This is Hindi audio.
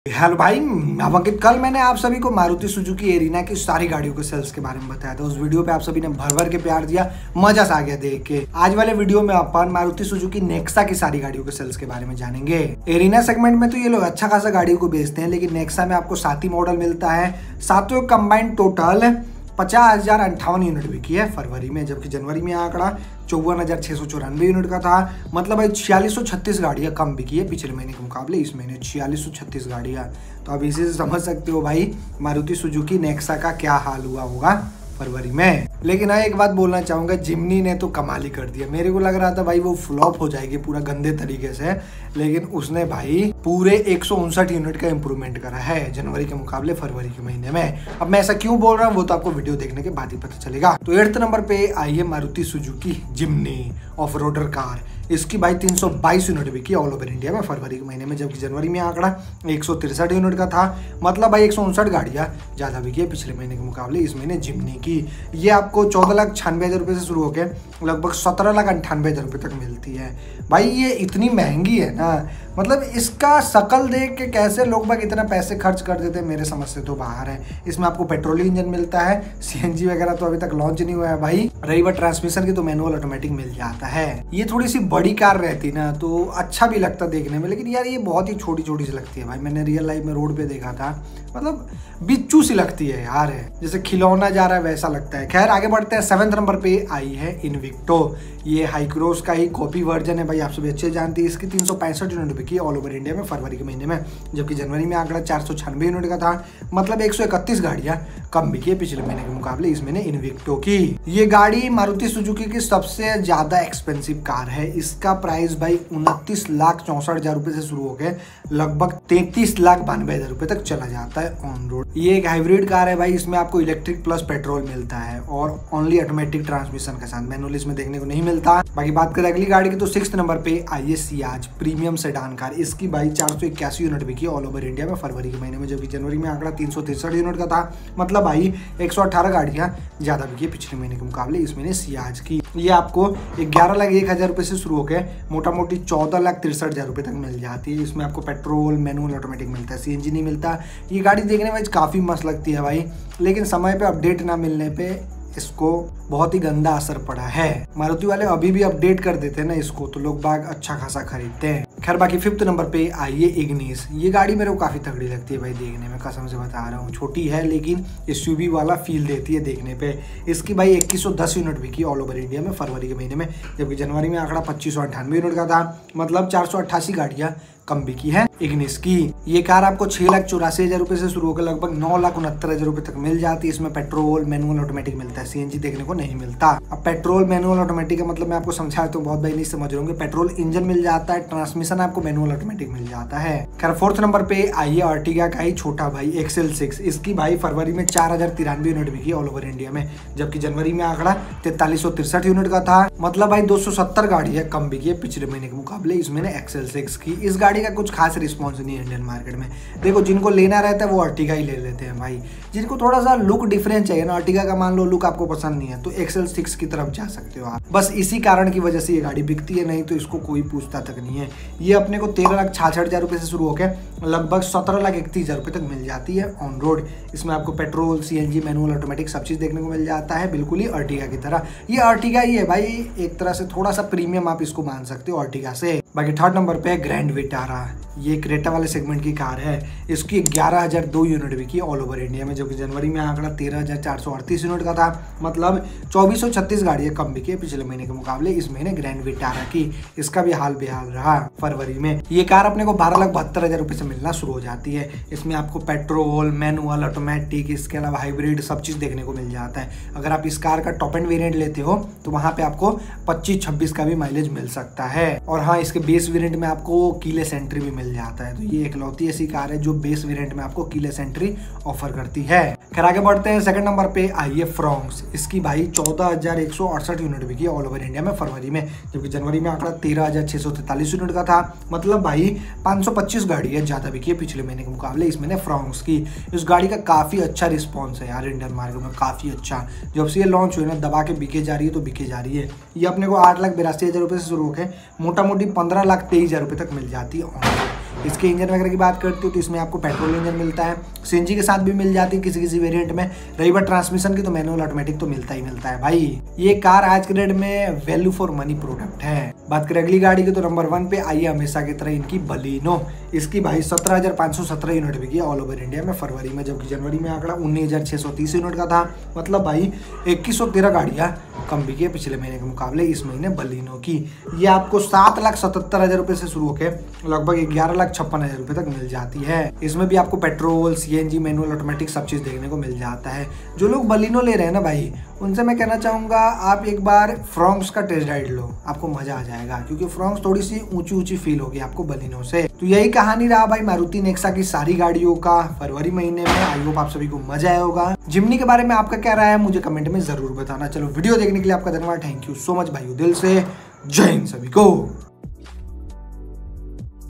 हेलो भाई, अब अंकित कल मैंने आप सभी को मारुति सुजुकी एरिना की सारी गाड़ियों के सेल्स के बारे में बताया था। उस वीडियो पे आप सभी ने भर भर के प्यार दिया, मजा सा आ गया देख के। आज वाले वीडियो में अपन मारुति सुजुकी नेक्सा की सारी गाड़ियों के सेल्स के बारे में जानेंगे। एरिना सेगमेंट में तो ये लोग अच्छा खासा गाड़ियों को बेचते हैं, लेकिन नेक्सा में आपको 7 ही मॉडल मिलता है। सातों कंबाइंड टोटल 50,058 यूनिट बिकी है फरवरी में, जबकि जनवरी में आंकड़ा 54,694 यूनिट का था। मतलब भाई 4636 गाड़ियां कम बिकी है पिछले महीने के मुकाबले। इस महीने 4636 गाड़ियां। तो अब इसी से समझ सकते हो भाई मारुति सुजुकी नेक्सा का क्या हाल हुआ होगा फरवरी में। लेकिन हाँ, एक बात बोलना चाहूंगा, जिमनी ने तो कमाल ही कर दिया। मेरे को लग रहा था भाई वो फ्लॉप हो जाएगी पूरा गंदे तरीके से, लेकिन उसने भाई पूरे 159 यूनिट का इंप्रूवमेंट करा है जनवरी के मुकाबले फरवरी के महीने में। अब मैं ऐसा क्यों बोल रहा हूँ वो तो आपको वीडियो देखने के बाद ही पता चलेगा। तो 8th नंबर पे आई है Maruti Suzuki Jimny off roader car. इसकी भाई 322 यूनिट बिकी ऑल ओवर इंडिया में फरवरी के महीने में, जबकि जनवरी में आंकड़ा 163 यूनिट का था। मतलब भाई 159 गाड़ियां ज्यादा बिकी है पिछले महीने के मुकाबले इस महीने जिमनी की। ये आपको 14,96,000 रुपये से शुरू होकर लगभग 17,98,000 रुपये तक मिलती है। भाई ये इतनी महंगी है ना, मतलब इसका शकल देख के कैसे लोग बाग इतना पैसे खर्च कर देते हैं, मेरे समझ से तो बाहर है। इसमें आपको पेट्रोल इंजन मिलता है, सीएनजी वगैरह तो अभी तक लॉन्च नहीं हुआ है भाई। रही बात ट्रांसमिशन की तो मैनुअल ऑटोमेटिक मिल जाता है। ये थोड़ी सी बड़ी कार रहती ना तो अच्छा भी लगता देखने में, लेकिन यार ये बहुत ही छोटी छोटी सी लगती है भाई। मैंने रियल लाइफ में रोड पे देखा था, मतलब बिच्चू सी लगती है यार, जैसे खिलौना जा रहा है वैसा लगता है। खैर आगे बढ़ते हैं। 7th नंबर पे आई है इनविक्टो। ये हाईक्रोस का ही कॉपी वर्जन है भाई, आप सभी अच्छे जानते हैं। इसकी 365 यूनिट बिकी ऑल ओवर इंडिया में फरवरी के महीने में, जबकि जनवरी में आंकड़ा 496 यूनिट का था। मतलब 131 गाड़ियां कम बिकी है पिछले महीने के मुकाबले इस महीने इनविक्टो की। ये गाड़ी मारुति सुजुकी की सबसे ज्यादा एक्सपेंसिव कार है। इसका प्राइस भाई 29,64,000 रुपए से शुरू होकर लगभग 33,92,000 रुपए तक चला जाता है ऑन रोड। ये एक हाइब्रिड कार है भाई, इसमें आपको इलेक्ट्रिक प्लस पेट्रोल मिलता है और ओनली ऑटोमेटिक ट्रांसमिशन के साथ, मैनुअल इसमें देखने को नहीं मिलता। बाकी बात करें अगली गाड़ी की तो 6th नंबर पे आई है सियाज प्रीमियम सेडान कार। इसकी भाई 481 यूनिट बिकी ऑल ओवर इंडिया में फरवरी के महीने में, जबकि जनवरी में आंकड़ा 363 यूनिट का था। मतलब भाई 118 गाड़ियां ज्यादा बिकी पिछले महीने के मुकाबले इस महीने सियाज की। ये आपको 11,01,000 रुपए से शुरू होकर मोटा मोटी 14,63,000 रुपए तक मिल जाती है। इसमें आपको पेट्रोल मैनुअल ऑटोमेटिक मिलता है, सीएनजी नहीं मिलता। ये गाड़ी देखने में काफी मस्त लगती है भाई, लेकिन समय पे अपडेट ना मिलने पे इसको बहुत ही गंदा असर पड़ा है। मारुति वाले अभी भी अपडेट कर देते हैं ना इसको, तो लोग बाग अच्छा खासा खरीदते हैं। खैर बाकी 5th नंबर पे आई है इग्निस। ये गाड़ी मेरे को काफी तगड़ी लगती है भाई देखने में, कसम से बता रहा हूँ। छोटी है लेकिन एसयूवी वाला फील देती है देखने पे। इसकी भाई 2110 यूनिट बिकी ऑल ओवर इंडिया में फरवरी के महीने में, जबकि जनवरी में आंकड़ा 2598 यूनिट का था। मतलब 488 गाड़ियां कम बिकी है इग्निस की। ये कार आपको 6,84,000 रुपए से शुरू होकर लगभग 9,69,000 रुपए तक मिल जाती है। इसमें पेट्रोल मैनुअल ऑटोमेटिक मिलता है, सीएनजी देखने को नहीं मिलता। अब पेट्रोल मैनुअल ऑटोमेटिक का मतलब मैं आपको समझाया तो बहुत भाई नहीं समझ रहे होंगे। पेट्रोल इंजन मिल जाता है, ट्रांसमिशन आपको मैनुअल ऑटोमेटिक मिल जाता है। खैर 4th नंबर पे आई है अर्टिगा का ही छोटा भाई XL6। इसकी भाई फरवरी में 4,093 यूनिट बिकी ऑल ओवर इंडिया में, जबकि जनवरी में आंकड़ा 4363 यूनिट का था। मतलब भाई 270 गाड़ियां कम बिकी है पिछले महीने के मुकाबले इस महीने XL6 की। इस गाड़ी का कुछ खास रिस्पॉन्स नहीं है इंडियन मार्केट में। देखो जिनको लेना रहता है वो अर्टिगा ही ले लेते हैं भाई। जिनको थोड़ा सा लुक डिफरेंट चाहिए ना, अर्टिगा का मान लो लुक आपको पसंद नहीं है तो XL6 की तरफ जा सकते हो आप। बस इसी कारण की वजह से ये गाड़ी बिकती है, नहीं तो इसको कोई पूछता तक नहीं है। ये अपने को 13,66,000 रुपए से शुरू होकर लगभग 17,31,000 रुपए तक मिल जाती है ऑन रोड। इसमें आपको पेट्रोल सीएनजी मैनुअल ऑटोमेटिक सब चीज देखने को मिल जाता है, बिल्कुल ही अर्टिगा की तरह। ये अर्टिगा ही है भाई, एक तरह से थोड़ा सा प्रीमियम आप इसको मान सकते हो अर्टिगा से। बाकी 3rd नंबर पे ग्रैंड विटारा। ये क्रेटा वाले सेगमेंट की कार है। इसकी 11,002 यूनिट बिकी ऑल ओवर इंडिया में, जबकि जनवरी में आंकड़ा 13,438 यूनिट का था। मतलब 2436 गाड़ियां कम बिकी पिछले महीने के मुकाबले इस महीने ग्रैंड विटारा की। इसका भी हाल बेहाल रहा फरवरी में। ये कार अपने को 12,72,000 रुपए से मिलना शुरू हो जाती है। इसमें आपको पेट्रोल मैनुअल ऑटोमेटिक इसके अलावा हाइब्रिड सब चीज देखने को मिल जाता है। अगर आप इस कार का टॉप एंड वेरिएंट लेते हो तो वहां पे आपको 25-26 का भी माइलेज मिल सकता है। और हाँ, इसके बेस वेरिएंट में आपको कीलेस एंट्री भी मिल जाता है। तो ये इकलौती ऐसी कार है जो बेस वेरिएंट में आपको कीलेस एंट्री ऑफर करती है। खैर आगे बढ़ते हैं। 2nd नंबर पे आई है फ्रॉन्क्स। इसकी भाई 14,168 यूनिट बिकी ऑल ओवर इंडिया में फरवरी में, जबकि जनवरी में आंकड़ा 13,643 यूनिट का था। मतलब भाई 525 गाड़ियां ज्यादा बिकी है पिछले महीने के मुकाबले इस महीने फ्रॉन्क्स की। इस गाड़ी का काफी अच्छा रिस्पॉन्स है यार इंडियन मार्केट में, काफी अच्छा। जब से ये लॉन्च हुई ना दबा के बिके जा रही है तो बिके जा रही है। ये अपने को 8,82,000 रुपए से शुरू होकर मोटा मोटी 15,23,000 रुपए तक मिल जाती है। इसके इंजन वगैरह की बात करती हूँ तो इसमें आपको पेट्रोल इंजन मिलता है, सीएनजी के साथ भी मिल जाती है किसी किसी वेरिएंट में। रही बात ट्रांसमिशन की तो मैनुअल ऑटोमेटिक तो मिलता ही मिलता है भाई। ये कार आज के डेट में वैल्यू फॉर मनी प्रोडक्ट है। बात करें अगली गाड़ी की तो नंबर 1 पे आई है हमेशा की तरह इनकी बलिनो। इसकी भाई 17,517 यूनिट बिकी ऑल ओवर इंडिया में फरवरी में, जबकि जनवरी में आंकड़ा 19,630 यूनिट का था। मतलब भाई 2113 गाड़ियां कम बिकी है पिछले महीने के मुकाबले इस महीने बलिनो की। ये आपको 7,77,000 रुपए से शुरू होकर लगभग 11,56,000 रुपए तक मिल जाती है। इसमें भी आपको पेट्रोल, सीएनजी, मैनुअल ऑटोमेटिक सब चीज देखने को मिल जाता है। जो लोग बलिनो ले रहे हैं ना भाई, उनसे मैं कहना चाहूंगा आप एक बार फ्रॉन्क्स का टेस्ट राइड लो, आपको मजा आ जाएगा, क्योंकि फ्रॉन्क्स थोड़ी सी ऊंची ऊंची फील होगी आपको बलिनो से। तो यही कहानी रहा भाई मारुति नेक्सा की सारी गाड़ियों का फरवरी महीने में। आई होप आप सभी को मजा आया होगा। जिमनी के बारे में आपका क्या राय है मुझे कमेंट में जरूर बताना। चलो वीडियो देखने के लिए आपका धन्यवाद, थैंक यू सो मच भाइयों, दिल से जय हिंद सभी को।